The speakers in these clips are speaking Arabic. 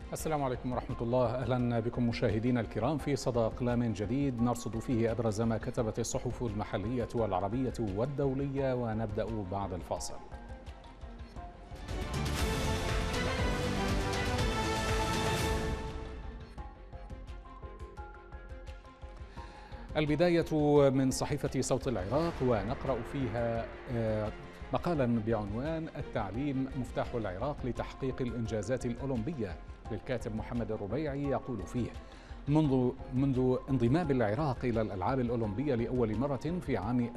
السلام عليكم ورحمة الله. أهلا بكم مشاهدينا الكرام في صدى أقلام جديد نرصد فيه أبرز ما كتبت الصحف المحلية والعربية والدولية، ونبدأ بعد الفاصل. البداية من صحيفة صوت العراق، ونقرأ فيها مقالا بعنوان التعليم مفتاح العراق لتحقيق الإنجازات الأولمبية للكاتب محمد الربيعي. يقول فيه: منذ انضمام العراق إلى الألعاب الأولمبية لأول مرة في عام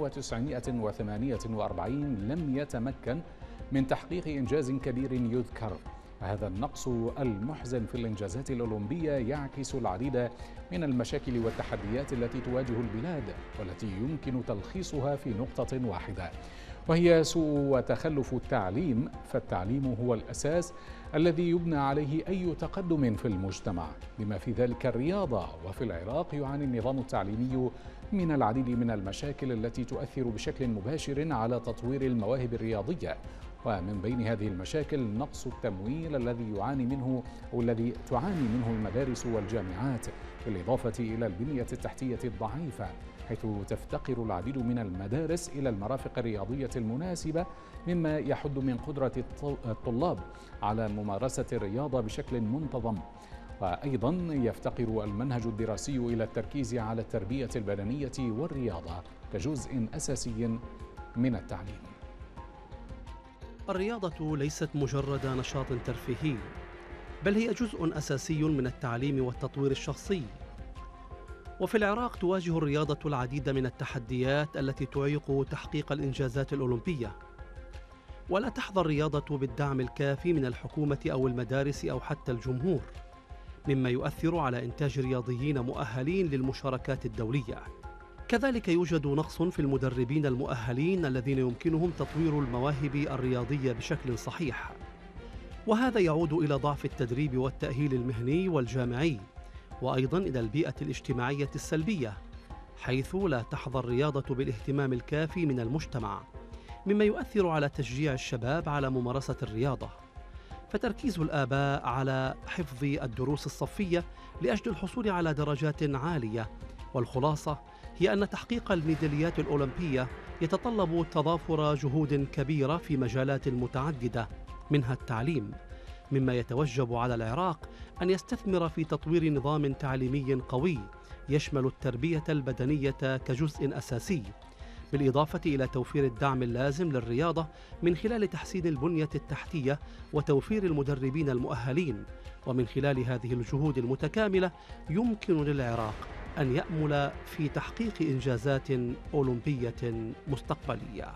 1948 لم يتمكن من تحقيق إنجاز كبير يذكر. هذا النقص المحزن في الإنجازات الأولمبية يعكس العديد من المشاكل والتحديات التي تواجه البلاد، والتي يمكن تلخيصها في نقطة واحدة، وهي سوء وتخلف التعليم. فالتعليم هو الأساس الذي يبنى عليه أي تقدم في المجتمع، بما في ذلك الرياضة. وفي العراق يعاني النظام التعليمي من العديد من المشاكل التي تؤثر بشكل مباشر على تطوير المواهب الرياضية، ومن بين هذه المشاكل نقص التمويل الذي تعاني منه المدارس والجامعات، بالإضافة إلى البنية التحتية الضعيفة، حيث تفتقر العديد من المدارس إلى المرافق الرياضية المناسبة، مما يحد من قدرة الطلاب على ممارسة الرياضة بشكل منتظم. وأيضا يفتقر المنهج الدراسي إلى التركيز على التربية البدنية والرياضة كجزء أساسي من التعليم. الرياضة ليست مجرد نشاط ترفيهي، بل هي جزء أساسي من التعليم والتطوير الشخصي. وفي العراق تواجه الرياضة العديد من التحديات التي تعيق تحقيق الإنجازات الأولمبية، ولا تحظى الرياضة بالدعم الكافي من الحكومة أو المدارس أو حتى الجمهور، مما يؤثر على إنتاج رياضيين مؤهلين للمشاركات الدولية. كذلك يوجد نقص في المدربين المؤهلين الذين يمكنهم تطوير المواهب الرياضية بشكل صحيح، وهذا يعود إلى ضعف التدريب والتأهيل المهني والجامعي، وأيضاً إلى البيئة الاجتماعية السلبية، حيث لا تحظى الرياضة بالاهتمام الكافي من المجتمع، مما يؤثر على تشجيع الشباب على ممارسة الرياضة. فتركيز الآباء على حفظ الدروس الصفية لأجل الحصول على درجات عالية، والخلاصة هي أن تحقيق الميداليات الأولمبية يتطلب تضافر جهود كبيرة في مجالات متعددة منها التعليم، مما يتوجب على العراق أن يستثمر في تطوير نظام تعليمي قوي يشمل التربية البدنية كجزء أساسي، بالإضافة إلى توفير الدعم اللازم للرياضة من خلال تحسين البنية التحتية وتوفير المدربين المؤهلين. ومن خلال هذه الجهود المتكاملة يمكن للعراق أن يأمل في تحقيق إنجازات أولمبية مستقبلية.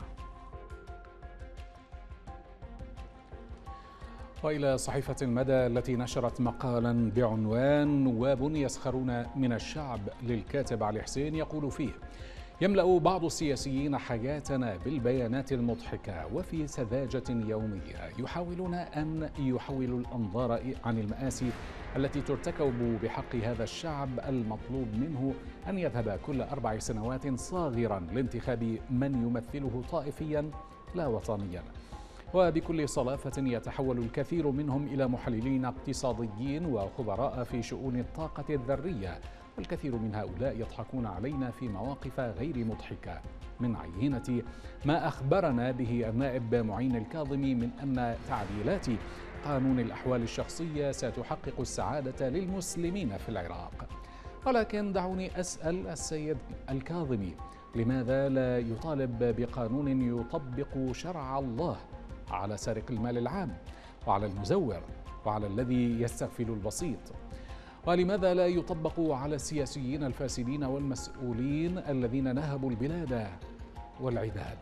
وإلى صحيفة المدى التي نشرت مقالا بعنوان "وبن يسخرون من الشعب" للكاتب علي حسين. يقول فيه: يملأ بعض السياسيين حياتنا بالبيانات المضحكة وفي سذاجة يومية، يحاولون أن يحولوا الأنظار عن المآسي التي ترتكب بحق هذا الشعب المطلوب منه أن يذهب كل 4 سنوات صاغرا لانتخاب من يمثله طائفيا لا وطنيا. وبكل صلافة يتحول الكثير منهم إلى محللين اقتصاديين وخبراء في شؤون الطاقة الذرية، والكثير من هؤلاء يضحكون علينا في مواقف غير مضحكة، من عينة ما أخبرنا به النائب معين الكاظمي من أن تعديلات قانون الأحوال الشخصية ستحقق السعادة للمسلمين في العراق. ولكن دعوني أسأل السيد الكاظمي: لماذا لا يطالب بقانون يطبق شرع الله على سارق المال العام، وعلى المزور، وعلى الذي يستغفل البسيط؟ ولماذا لا يطبق على السياسيين الفاسدين والمسؤولين الذين نهبوا البلاد والعباد؟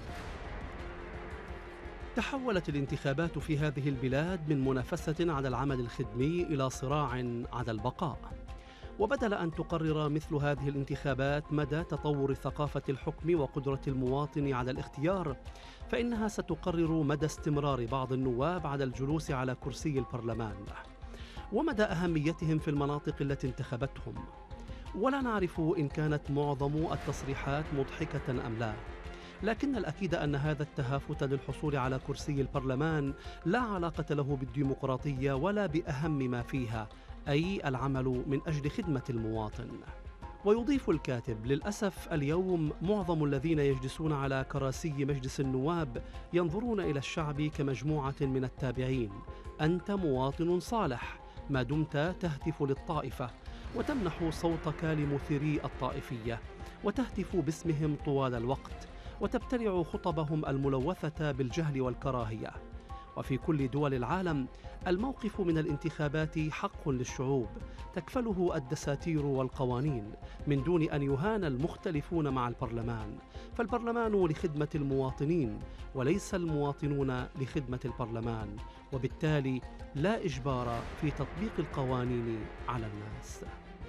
تحولت الانتخابات في هذه البلاد من منافسة على العمل الخدمي إلى صراع على البقاء، وبدل أن تقرر مثل هذه الانتخابات مدى تطور ثقافة الحكم وقدرة المواطن على الاختيار، فإنها ستقرر مدى استمرار بعض النواب على الجلوس على كرسي البرلمان ومدى أهميتهم في المناطق التي انتخبتهم. ولا نعرف إن كانت معظم التصريحات مضحكة أم لا، لكن الأكيد أن هذا التهافت للحصول على كرسي البرلمان لا علاقة له بالديمقراطية ولا بأهم ما فيها، أي العمل من أجل خدمة المواطن. ويضيف الكاتب: للأسف اليوم معظم الذين يجلسون على كراسي مجلس النواب ينظرون إلى الشعب كمجموعة من التابعين. أنت مواطن صالح ما دمت تهتف للطائفة وتمنح صوتك لمثيري الطائفية وتهتف باسمهم طوال الوقت وتبتلع خطبهم الملوثة بالجهل والكراهية. وفي كل دول العالم الموقف من الانتخابات حق للشعوب تكفله الدساتير والقوانين من دون أن يهان المختلفون مع البرلمان، فالبرلمان لخدمة المواطنين وليس المواطنون لخدمة البرلمان، وبالتالي لا إجبار في تطبيق القوانين على الناس.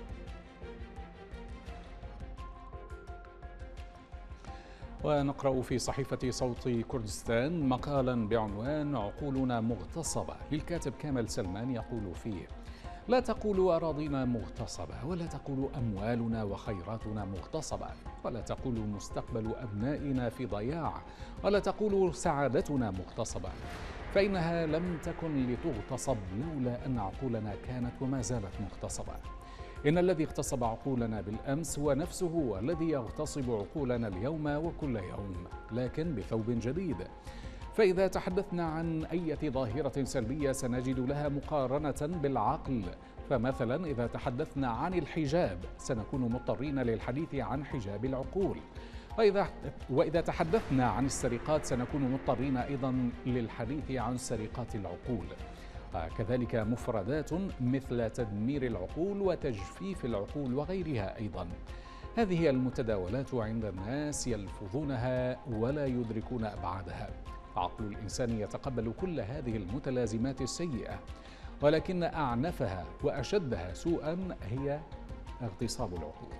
ونقرأ في صحيفة صوت كردستان مقالا بعنوان عقولنا مغتصبة للكاتب كامل سلمان، يقول فيه: لا تقولوا أراضينا مغتصبة، ولا تقولوا أموالنا وخيراتنا مغتصبة، ولا تقولوا مستقبل أبنائنا في ضياع، ولا تقولوا سعادتنا مغتصبة، فإنها لم تكن لتغتصب لولا أن عقولنا كانت وما زالت مغتصبة. إن الذي اغتصب عقولنا بالأمس هو نفسه الذي يغتصب عقولنا اليوم وكل يوم، لكن بثوب جديد. فإذا تحدثنا عن أي ظاهرة سلبية سنجد لها مقارنة بالعقل، فمثلا إذا تحدثنا عن الحجاب سنكون مضطرين للحديث عن حجاب العقول، وإذا تحدثنا عن السرقات سنكون مضطرين أيضا للحديث عن سرقات العقول. كذلك مفردات مثل تدمير العقول وتجفيف العقول وغيرها أيضا. هذه المتداولات عند الناس يلفظونها ولا يدركون أبعادها. عقل الإنسان يتقبل كل هذه المتلازمات السيئة، ولكن أعنفها وأشدها سوءا هي اغتصاب العقول.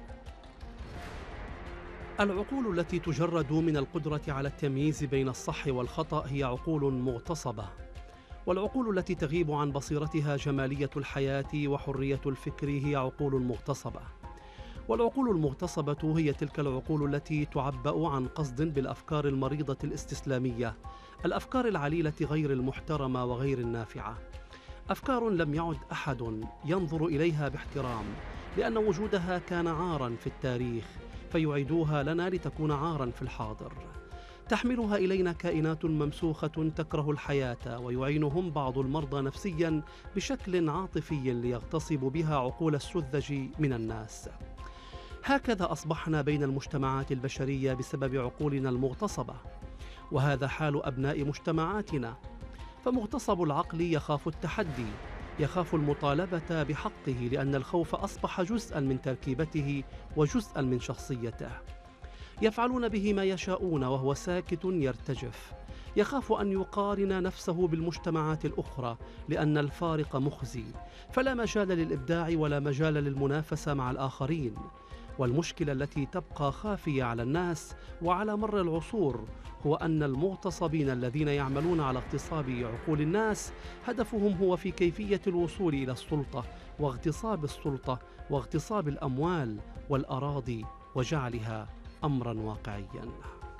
العقول التي تجرد من القدرة على التمييز بين الصح والخطأ هي عقول مغتصبة، والعقول التي تغيب عن بصيرتها جمالية الحياة وحرية الفكر هي عقول مغتصبة. والعقول المغتصبة هي تلك العقول التي تعبأ عن قصد بالأفكار المريضة الاستسلامية، الأفكار العليلة غير المحترمة وغير النافعة، أفكار لم يعد أحد ينظر إليها باحترام لأن وجودها كان عاراً في التاريخ، فيعيدوها لنا لتكون عاراً في الحاضر. تحملها إلينا كائنات ممسوخة تكره الحياة، ويعينهم بعض المرضى نفسياً بشكل عاطفي ليغتصبوا بها عقول السذج من الناس. هكذا أصبحنا بين المجتمعات البشرية بسبب عقولنا المغتصبة، وهذا حال أبناء مجتمعاتنا. فمغتصب العقل يخاف التحدي، يخاف المطالبة بحقه، لأن الخوف أصبح جزءاً من تركيبته وجزءاً من شخصيته. يفعلون به ما يشاءون وهو ساكت يرتجف. يخاف أن يقارن نفسه بالمجتمعات الأخرى لأن الفارق مخزي، فلا مجال للإبداع ولا مجال للمنافسة مع الآخرين. والمشكلة التي تبقى خافية على الناس وعلى مر العصور هو أن المغتصبين الذين يعملون على اغتصاب عقول الناس هدفهم هو في كيفية الوصول إلى السلطة واغتصاب السلطة واغتصاب الأموال والأراضي وجعلها أمراً واقعياً.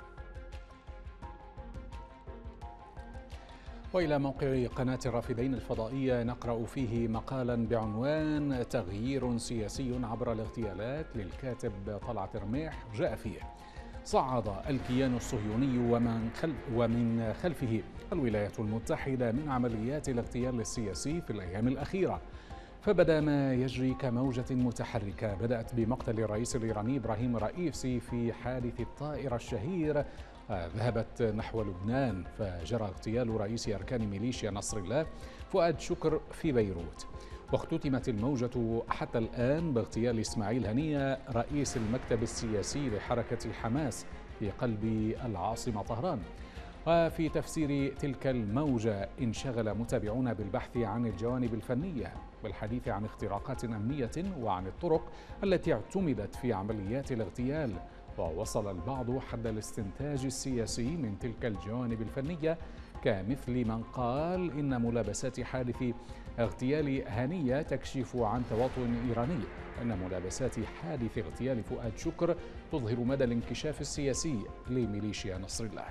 وإلى موقع قناة الرافدين الفضائية نقرأ فيه مقالا بعنوان تغيير سياسي عبر الاغتيالات للكاتب طلعت رميح. جاء فيه: صعد الكيان الصهيوني ومن خلفه الولايات المتحدة من عمليات الاغتيال السياسي في الأيام الأخيرة، فبدأ ما يجري كموجة متحركة بدأت بمقتل الرئيس الإيراني إبراهيم رئيسي في حادث الطائرة الشهير ذهبت نحو لبنان، فجرى اغتيال رئيس أركان ميليشيا نصر الله فؤاد شكر في بيروت، واختتمت الموجة حتى الآن باغتيال إسماعيل هنية رئيس المكتب السياسي لحركة حماس في قلب العاصمة طهران. وفي تفسير تلك الموجة انشغل متابعون بالبحث عن الجوانب الفنية والحديث عن اختراقات أمنية وعن الطرق التي اعتمدت في عمليات الاغتيال، ووصل البعض حد الاستنتاج السياسي من تلك الجوانب الفنية كمثل من قال إن ملابسات حادث اغتيال هنية تكشف عن تواطؤ إيراني، وأن ملابسات حادث اغتيال فؤاد شكر تظهر مدى الانكشاف السياسي لميليشيا نصر الله.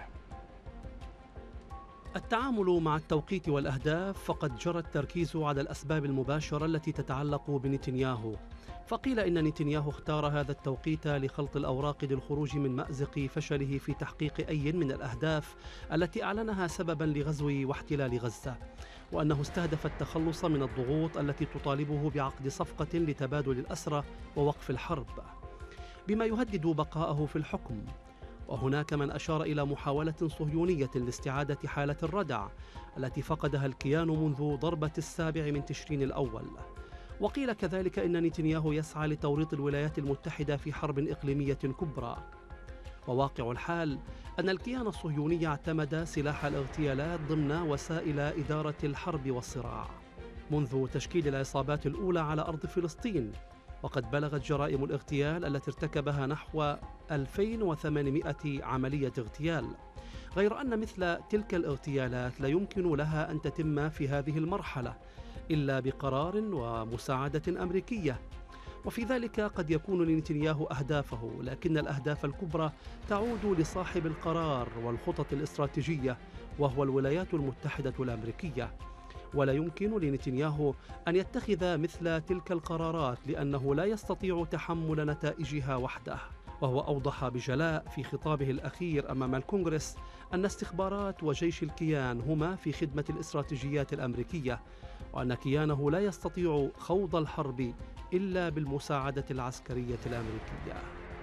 التعامل مع التوقيت والأهداف، فقد جرى التركيز على الأسباب المباشرة التي تتعلق بنتنياهو، فقيل إن نتنياهو اختار هذا التوقيت لخلط الأوراق للخروج من مأزق فشله في تحقيق أي من الأهداف التي أعلنها سببا لغزو واحتلال غزة، وأنه استهدف التخلص من الضغوط التي تطالبه بعقد صفقة لتبادل الأسرى ووقف الحرب، بما يهدد بقاءه في الحكم. وهناك من أشار إلى محاولة صهيونية لاستعادة حالة الردع التي فقدها الكيان منذ ضربة 7 تشرين الأول. وقيل كذلك إن نتنياهو يسعى لتوريط الولايات المتحدة في حرب إقليمية كبرى. وواقع الحال أن الكيان الصهيوني اعتمد سلاح الاغتيالات ضمن وسائل إدارة الحرب والصراع منذ تشكيل العصابات الأولى على أرض فلسطين، وقد بلغت جرائم الاغتيال التي ارتكبها نحو 2800 عملية اغتيال، غير أن مثل تلك الاغتيالات لا يمكن لها أن تتم في هذه المرحلة إلا بقرار ومساعدة أمريكية. وفي ذلك قد يكون لنتنياهو أهدافه، لكن الأهداف الكبرى تعود لصاحب القرار والخطط الاستراتيجية، وهو الولايات المتحدة الأمريكية. ولا يمكن لنتنياهو أن يتخذ مثل تلك القرارات لأنه لا يستطيع تحمل نتائجها وحده. وهو أوضح بجلاء في خطابه الأخير أمام الكونغرس أن استخبارات وجيش الكيان هما في خدمة الاستراتيجيات الأمريكية، وأن كيانه لا يستطيع خوض الحرب إلا بالمساعدة العسكرية الأمريكية.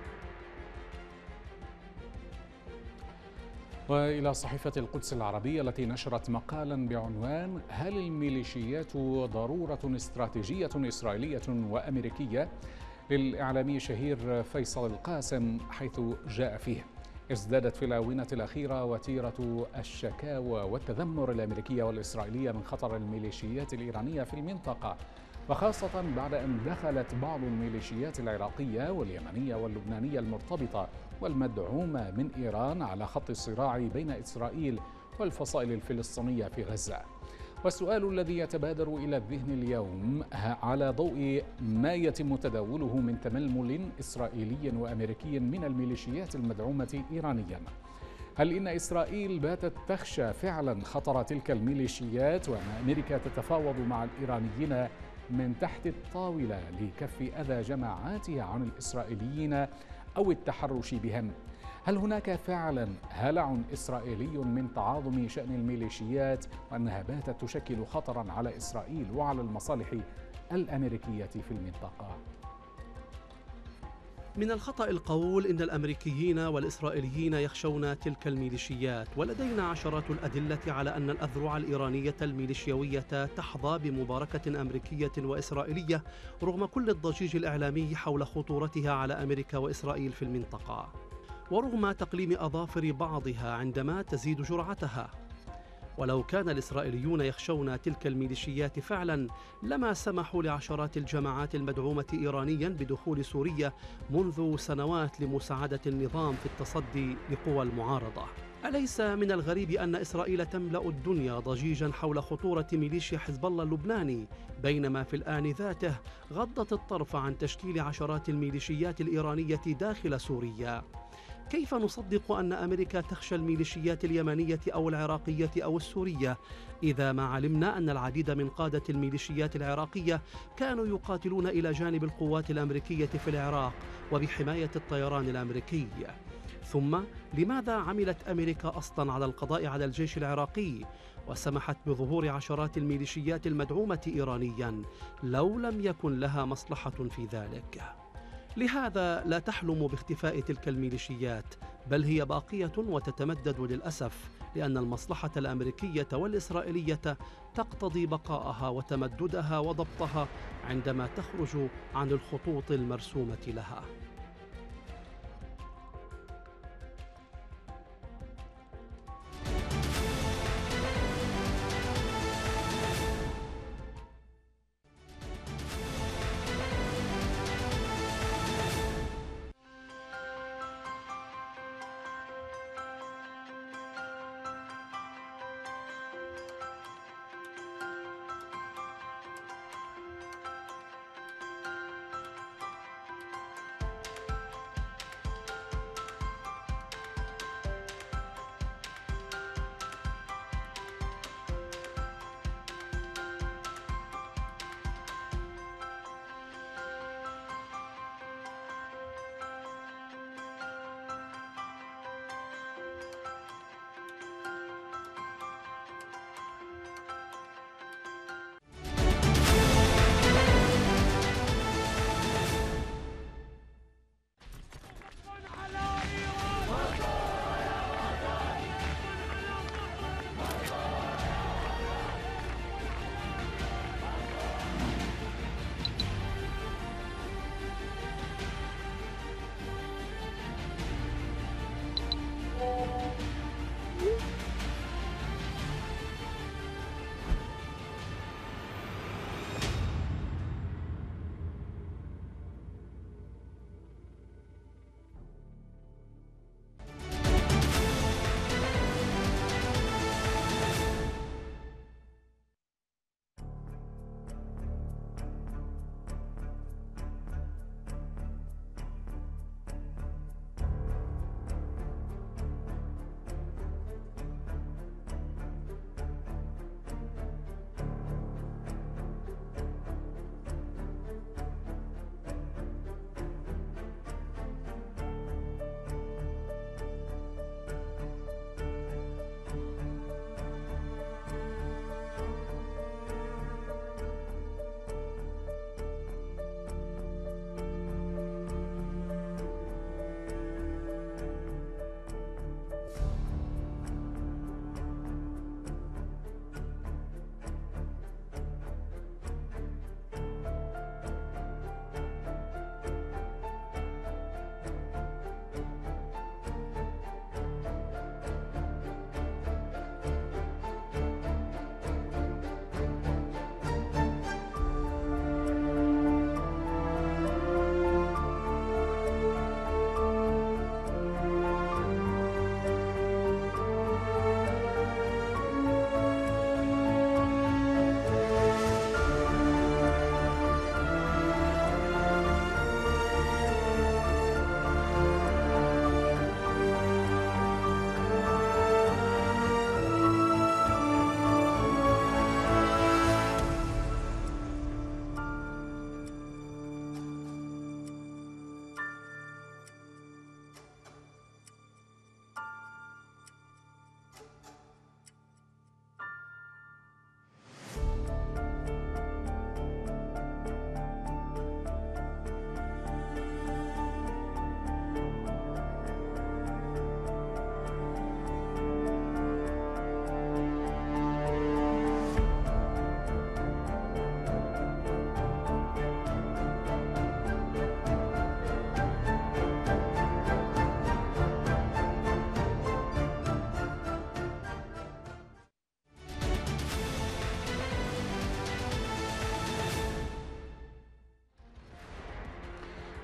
وإلى صحيفة القدس العربية التي نشرت مقالا بعنوان: هل الميليشيات ضرورة استراتيجية إسرائيلية وأمريكية؟ للإعلامي شهير فيصل القاسم، حيث جاء فيه: ازدادت في الآونة الأخيرة وتيرة الشكاوى والتذمر الأمريكية والإسرائيلية من خطر الميليشيات الإيرانية في المنطقة، وخاصة بعد أن دخلت بعض الميليشيات العراقية واليمنية واللبنانية المرتبطة والمدعومة من إيران على خط الصراع بين إسرائيل والفصائل الفلسطينية في غزة. والسؤال الذي يتبادر إلى الذهن اليوم على ضوء ما يتم تداوله من تململ إسرائيلي وأمريكي من الميليشيات المدعومة إيرانيا: هل إن إسرائيل باتت تخشى فعلا خطر تلك الميليشيات، وأن أمريكا تتفاوض مع الإيرانيين من تحت الطاولة لكف أذى جماعاتها عن الإسرائيليين أو التحرش بهم؟ هل هناك فعلا هلع إسرائيلي من تعاظم شأن الميليشيات، وأنها باتت تشكل خطرا على إسرائيل وعلى المصالح الأمريكية في المنطقة؟ من الخطأ القول إن الأمريكيين والإسرائيليين يخشون تلك الميليشيات، ولدينا عشرات الأدلة على أن الأذرع الإيرانية الميليشيوية تحظى بمباركة أمريكية وإسرائيلية رغم كل الضجيج الإعلامي حول خطورتها على أمريكا وإسرائيل في المنطقة، ورغم تقليم أظافر بعضها عندما تزيد جرعتها. ولو كان الإسرائيليون يخشون تلك الميليشيات فعلا لما سمحوا لعشرات الجماعات المدعومة إيرانيا بدخول سوريا منذ سنوات لمساعدة النظام في التصدي لقوى المعارضة. أليس من الغريب أن إسرائيل تملأ الدنيا ضجيجا حول خطورة ميليشيا حزب الله اللبناني، بينما في الآن ذاته غضت الطرف عن تشكيل عشرات الميليشيات الإيرانية داخل سوريا؟ كيف نصدق أن أمريكا تخشى الميليشيات اليمنية أو العراقية أو السورية إذا ما علمنا أن العديد من قادة الميليشيات العراقية كانوا يقاتلون إلى جانب القوات الأمريكية في العراق وبحماية الطيران الأمريكي؟ ثم لماذا عملت أمريكا أصلاً على القضاء على الجيش العراقي وسمحت بظهور عشرات الميليشيات المدعومة إيرانياً لو لم يكن لها مصلحة في ذلك؟ لهذا لا تحلم باختفاء تلك الميليشيات، بل هي باقية وتتمدد للأسف، لأن المصلحة الأمريكية والإسرائيلية تقتضي بقائها وتمددها وضبطها عندما تخرج عن الخطوط المرسومة لها.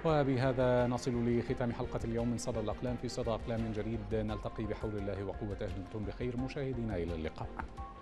وبهذا نصل لختام حلقة اليوم من صدى الأقلام. في صدى أقلام جديد نلتقي بحول الله وقوته. دمتم بخير مشاهدينا، إلى اللقاء.